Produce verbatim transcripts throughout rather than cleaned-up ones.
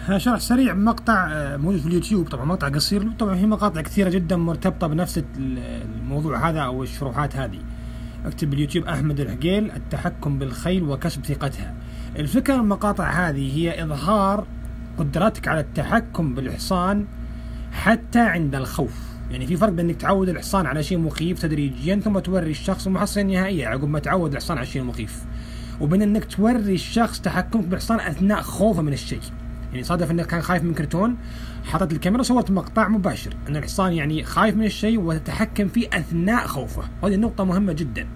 شرح سريع بمقطع موجود في اليوتيوب، طبعا مقطع قصير. طبعا في مقاطع كثيرة جدا مرتبطة بنفس الموضوع هذا أو الشروحات هذه. اكتب باليوتيوب أحمد العقيل التحكم بالخيل وكسب ثقتها. الفكرة من المقاطع هذه هي إظهار قدرتك على التحكم بالحصان حتى عند الخوف. يعني في فرق بين انك تعود الحصان على شيء مخيف تدريجيا ثم توري الشخص المحصلة النهائية عقب ما تعود الحصان على شيء مخيف، وبين انك توري الشخص تحكمك بالحصان اثناء خوفه من الشيء. يعني صادف انه كان خايف من كرتون، حطت الكاميرا وصورت مقطع مباشر ان الحصان يعني خايف من الشيء وتتحكم فيه اثناء خوفه. هذه النقطة مهمة جدا.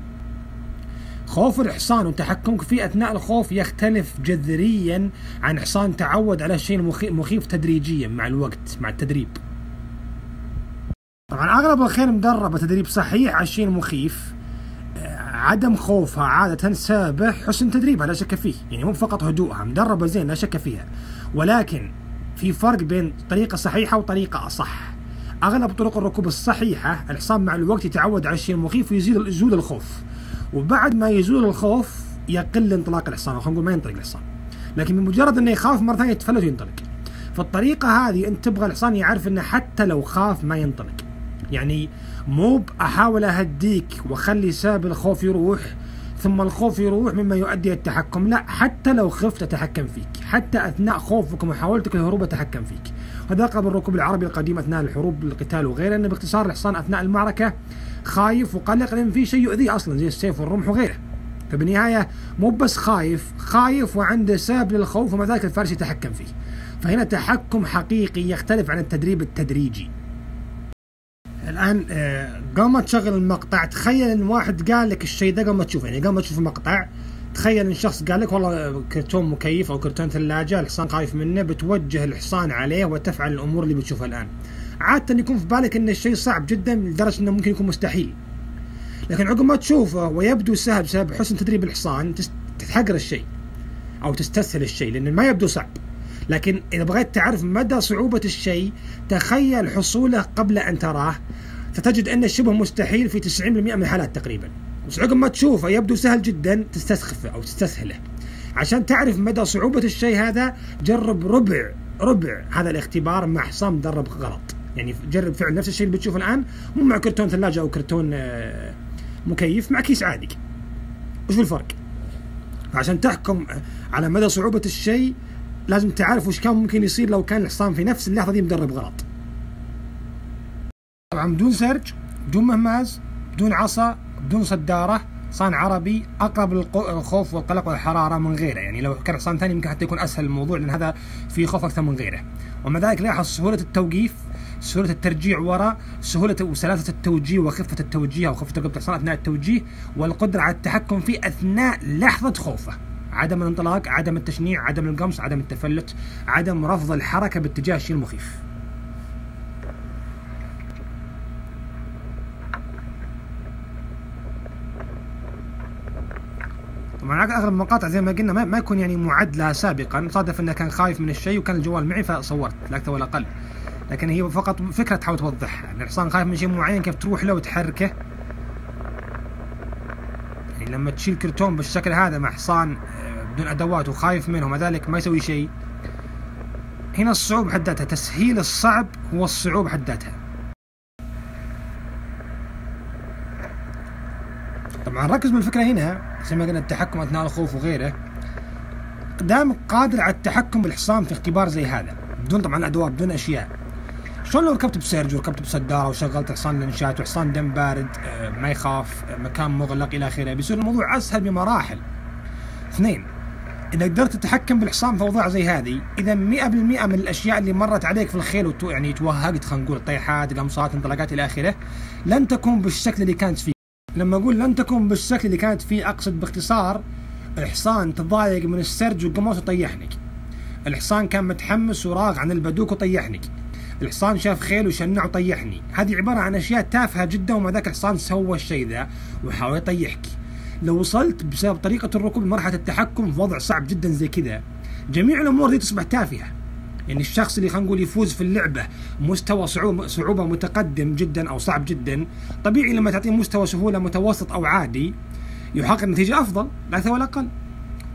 خوف الحصان وتحكمك فيه اثناء الخوف يختلف جذريا عن حصان تعود على الشيء المخيف تدريجيا مع الوقت مع التدريب. طبعا اغلب الخيل مدربة تدريب صحيح على الشيء المخيف، عدم خوفها عادة سبب حسن تدريبها لا شك فيه، يعني مو فقط هدوءها، مدربة زين لا شك فيها، ولكن في فرق بين طريقة صحيحة وطريقة أصح. أغلب طرق الركوب الصحيحة الحصان مع الوقت يتعود على الشيء المخيف ويزيد يزول الخوف، وبعد ما يزول الخوف يقل انطلاق الحصان، أو خلينا نقول ما ينطلق الحصان، لكن بمجرد انه يخاف مرة ثانية يتفلت وينطلق. فالطريقة هذه انت تبغى الحصان يعرف انه حتى لو خاف ما ينطلق، يعني مو احاول اهديك واخلي سبب الخوف يروح ثم الخوف يروح مما يؤدي التحكم، لا، حتى لو خفت اتحكم فيك، حتى اثناء خوفك ومحاولتك الهروب اتحكم فيك. هذا قبل الركوب العربي القديم اثناء الحروب القتال وغيره، انه باختصار الحصان اثناء المعركه خايف وقلق لان في شيء يؤذيه اصلا زي السيف والرمح وغيره، فبالنهايه مو بس خايف خايف وعنده سبب للخوف ومع ذلك الفارس يتحكم فيه. فهنا تحكم حقيقي يختلف عن التدريب التدريجي. الآن قام ما تشغل المقطع، تخيل ان واحد قال لك الشيء ده قام ما تشوفه، يعني قام ما تشوف المقطع، تخيل ان شخص قال لك والله كرتون مكيف او كرتون ثلاجة الحصان خايف منه، بتوجه الحصان عليه وتفعل الامور اللي بتشوفها الان. عادة يكون في بالك ان الشيء صعب جدا لدرجة انه ممكن يكون مستحيل، لكن عقب ما تشوفه ويبدو سهل بسبب حسن تدريب الحصان تتحقر الشيء او تستسهل الشيء لانه ما يبدو صعب. لكن إذا بغيت تعرف مدى صعوبة الشيء تخيل حصوله قبل أن تراه، فتجد أن شبه مستحيل في تسعين بالمئة من الحالات تقريبا. بس عقب ما تشوفه يبدو سهل جدا تستسخفه أو تستسهله. عشان تعرف مدى صعوبة الشيء هذا جرب ربع ربع هذا الاختبار مع حصان مدرب غلط. يعني جرب فعل نفس الشيء اللي بتشوفه الآن، مو مع كرتون ثلاجة أو كرتون مكيف، مع كيس عادي. وش الفرق؟ عشان تحكم على مدى صعوبة الشيء لازم تعرف وش كان ممكن يصير لو كان الحصان في نفس اللحظة دي مدرب غلط. طبعا بدون سرج، بدون مهماز، بدون عصا، بدون صدارة، حصان عربي أقرب للخوف والقلق والحرارة من غيره. يعني لو كان حصان ثاني يمكن حتى يكون أسهل الموضوع لأن هذا فيه خوف أكثر من غيره. ومع ذلك لاحظ سهولة التوقيف، سهولة الترجيع وراء، سهولة وسلاسة التوجيه وخفة التوجيه أو خفة رقبة الحصان أثناء التوجيه، والقدرة على التحكم فيه أثناء لحظة خوفه. عدم الانطلاق، عدم التشنيع، عدم القمص، عدم التفلت، عدم رفض الحركة باتجاه الشيء المخيف. طبعا اغلب المقاطع زي ما قلنا ما يكون يعني معد لها سابقا، صادف انه كان خايف من الشيء وكان الجوال معي فصورت لا اكثر ولا اقل، لكن هي فقط فكرة تحاول توضحها ان الحصان خايف من شيء معين كيف تروح له وتحركه. يعني لما تشيل كرتون بالشكل هذا مع حصان بدون ادوات وخايف منه ومع ذلك ما يسوي شيء، هنا الصعوبة بحد ذاتها، تسهيل الصعب هو الصعوبة بحد ذاتها. طبعا ركز بالفكرة هنا زي ما قلنا التحكم اثناء الخوف وغيره، دامك قادر على التحكم بالحصان في اختبار زي هذا بدون طبعا ادوات بدون اشياء. شلون لو ركبت بسيرج وركبت بصدارة وشغلت حصان لانشات وحصان دم بارد ما يخاف، مكان مغلق الى اخره، بيصير الموضوع اسهل بمراحل. اثنين، إذا قدرت تتحكم بالحصان في أوضاع زي هذه، إذا مئة بالمئة من الأشياء اللي مرت عليك في الخيل وتو يعني توهقت، خلينا نقول طيحات، قمصات، انطلاقات إلى آخره، لن تكون بالشكل اللي كانت فيه. لما أقول لن تكون بالشكل اللي كانت فيه أقصد باختصار الحصان تضايق من السرج والقماص وطيحنك، الحصان كان متحمس وراغ عن البدوك وطيحنك، الحصان شاف خيل وشنع وطيحني. هذه عبارة عن أشياء تافهة جدا ومع ذاك الحصان سوى الشيء ذا وحاول يطيحك. لو وصلت بسبب طريقة الركوب لمرحلة التحكم في وضع صعب جدا زي كذا، جميع الأمور دي تصبح تافهة. يعني الشخص اللي خلينا نقول يفوز في اللعبة مستوى صعوبة, صعوبة متقدم جدا أو صعب جدا، طبيعي لما تعطيه مستوى سهولة متوسط أو عادي يحقق نتيجة أفضل لا أكثر ولا أقل.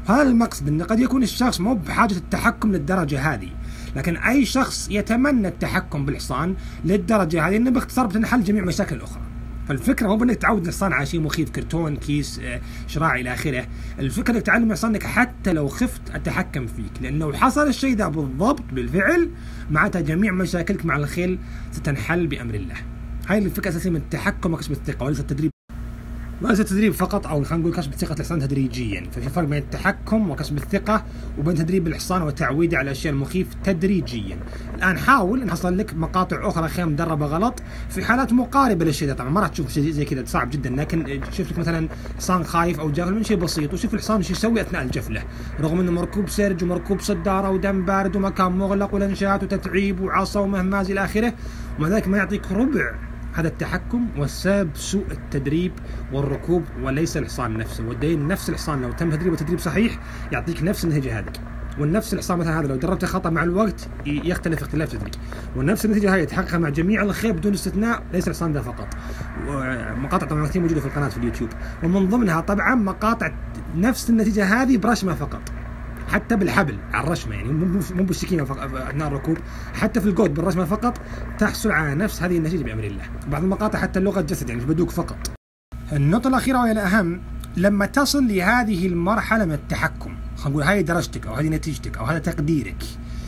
هذا المقصد أن قد يكون الشخص مو بحاجة التحكم للدرجة هذه، لكن أي شخص يتمنى التحكم بالحصان للدرجة هذه أنه باختصار بتنحل جميع مشاكل الأخرى. فالفكرة مو بأنك تعود الحصان على شيء مخيف، كرتون، كيس، شراع إلى آخره. الفكرة أنك تعلم الحصان أنك حتى لو خفت أتحكم فيك، لأنه حصل الشيء ذا بالضبط بالفعل معناتها جميع مشاكلك مع الخيل ستنحل بأمر الله. هاي الفكرة الأساسية من التحكم وكسب الثقة، وليس التدريب وليس التدريب فقط، او خلينا نقول كسب ثقة الحصان تدريجيا. ففي فرق بين التحكم وكسب الثقة وبين تدريب الحصان وتعويده على الاشياء المخيف تدريجيا. الان حاول نحصل لك مقاطع اخرى خير مدربة غلط في حالات مقاربة للشيء ده. طبعا ما راح تشوف شيء زي كذا، صعب جدا، لكن شوف لك مثلا حصان خايف او جافل من شيء بسيط، وشوف الحصان ايش يسوي اثناء الجفلة، رغم انه مركوب سرج ومركوب صدارة ودم بارد ومكان مغلق ولنشات وتتعيب وعصا ومهماز الى اخره، ومع ذلك ما يعطيك ربع هذا التحكم. والسبب سوء التدريب والركوب وليس الحصان نفسه. والدليل نفس الحصان لو تم تدريبه تدريب صحيح يعطيك نفس النتيجة هذه، والنفس الحصان مثلا هذا لو دربته خطأ مع الوقت يختلف اختلاف تدريج، ونفس النتيجة هذه يتحقق مع جميع الخيل بدون استثناء، ليس الحصان ده فقط. مقاطع طبعا كثير موجودة في القناة في اليوتيوب، ومن ضمنها طبعا مقاطع نفس النتيجة هذه برشمة فقط، حتى بالحبل على الرشمه، يعني مو بالسكينه اثناء الركوب، حتى في الجود بالرشمه فقط تحصل على نفس هذه النتيجه بامر الله. بعض المقاطع حتى لغه جسد، يعني مش بدوك فقط. النقطه الاخيره وهي الاهم، لما تصل لهذه المرحله من التحكم، خلينا نقول هذه درجتك او هذه نتيجتك او هذا تقديرك،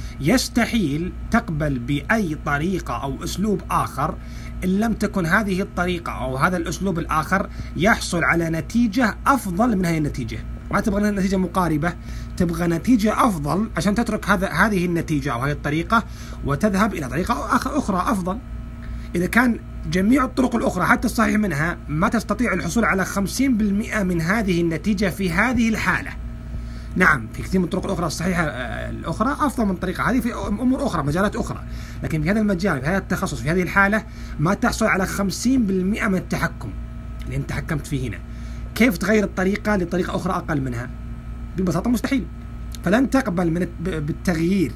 يستحيل تقبل باي طريقه او اسلوب اخر ان لم تكن هذه الطريقه او هذا الاسلوب الاخر يحصل على نتيجه افضل من هذه النتيجه. ما تبغى نتيجة مقاربة، تبغى نتيجة أفضل عشان تترك هذا هذه النتيجة أو هذه الطريقة وتذهب إلى طريقة أخرى أفضل. إذا كان جميع الطرق الأخرى حتى الصحيح منها ما تستطيع الحصول على خمسين بالمئة من هذه النتيجة في هذه الحالة. نعم في كثير من الطرق الأخرى الصحيحة الأخرى أفضل من الطريقة هذه في أمور أخرى، مجالات أخرى، لكن في هذا المجال في هذا التخصص في هذه الحالة ما تحصل على خمسين بالمئة من التحكم اللي أنت تحكمت فيه هنا. كيف تغير الطريقة لطريقة أخرى أقل منها؟ ببساطة مستحيل. فلن تقبل من بالتغيير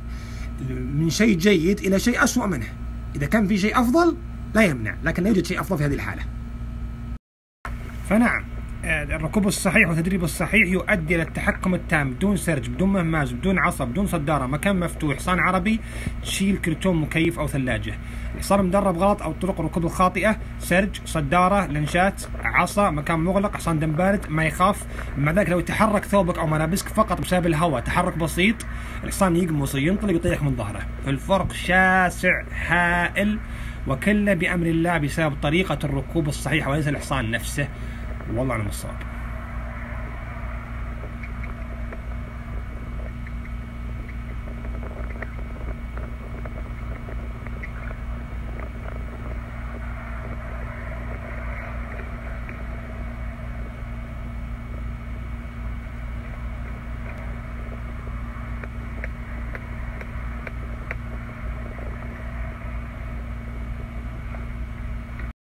من شيء جيد إلى شيء أسوأ منه. إذا كان في شيء أفضل لا يمنع، لكن لا يوجد شيء أفضل في هذه الحالة. فنعم الركوب الصحيح والتدريب الصحيح يؤدي إلى التحكم التام بدون سرج، بدون مهماز، بدون عصا، بدون صدارة، مكان مفتوح، حصان عربي تشيل كرتون مكيف أو ثلاجة. الحصان مدرب غلط أو طرق الركوب الخاطئة، سرج، صدارة، لنشات، عصا، مكان مغلق، حصان دم بارد، ما يخاف. مع ذلك لو يتحرك ثوبك أو ملابسك فقط بسبب الهواء تحرك بسيط، الحصان يقمص ينطلق يطيح من ظهره. الفرق شاسع هائل، وكله بأمر الله بسبب طريقة الركوب الصحيحة وليس الحصان نفسه. والله أعلم الصواب.